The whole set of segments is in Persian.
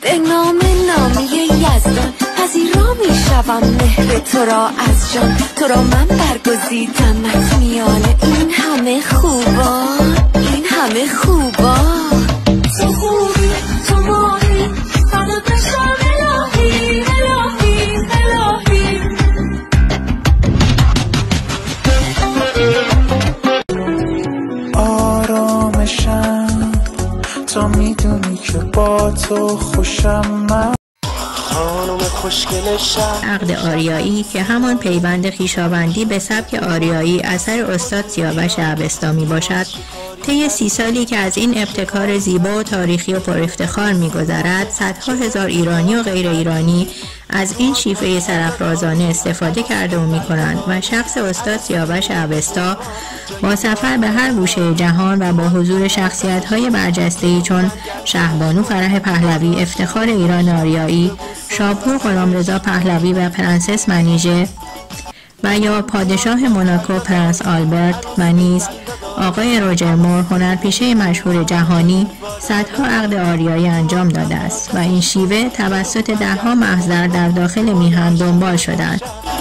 به نام نامی یزدان پذیرا می شوم مهر تو را از جان. تو را من برگزیدمت میانه این همه خوبا، این همه خوبا. تو خوبی تو ماهی فدا بشم الهی الهی الهی. آرامشم تو میدونی که با تو خوشم من. خانم خوشگل شهر. عقد آریایی که همان پیوند خویشاوندی به سبک آریایی اثر استاد سیاوش اوستا باشد، طی 30 سالی که از این ابتکار زیبا و تاریخی و پر افتخار می‌گذرد، صدها هزار ایرانی و غیر ایرانی از این شیفته سرافرازانه استفاده کرده و می‌کنند و شخص استاد سیاوش اوستا با سفر به هر گوشه جهان و با حضور شخصیت‌های برجسته‌ای چون شهبانو فرح پهلوی افتخار ایران آریایی، شاپور غلامرضا پهلوی و پرنسس منیژه و یا پادشاه موناکو پرنس آلبرت و نیز آقای روجر مور هنرپیشه مشهور جهانی صدها عقد آریایی انجام داده است و این شیوه توسط دهها محضر در داخل میهن دنبال شدند.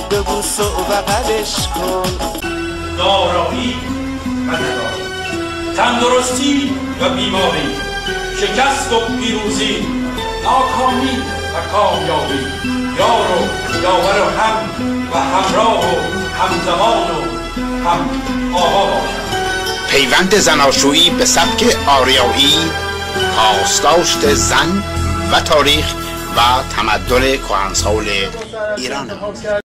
دارایی و نداری، تندرستی و بیماری، شکست و پیروزی، ناکامی و کامیابی، یار و یاور و هم و همراه و همزمان و هم آوا باشد. پیوند زناشویی به سبک آریایی، پاسداشت زن و تاریخ و تمدن کهنسال ایران.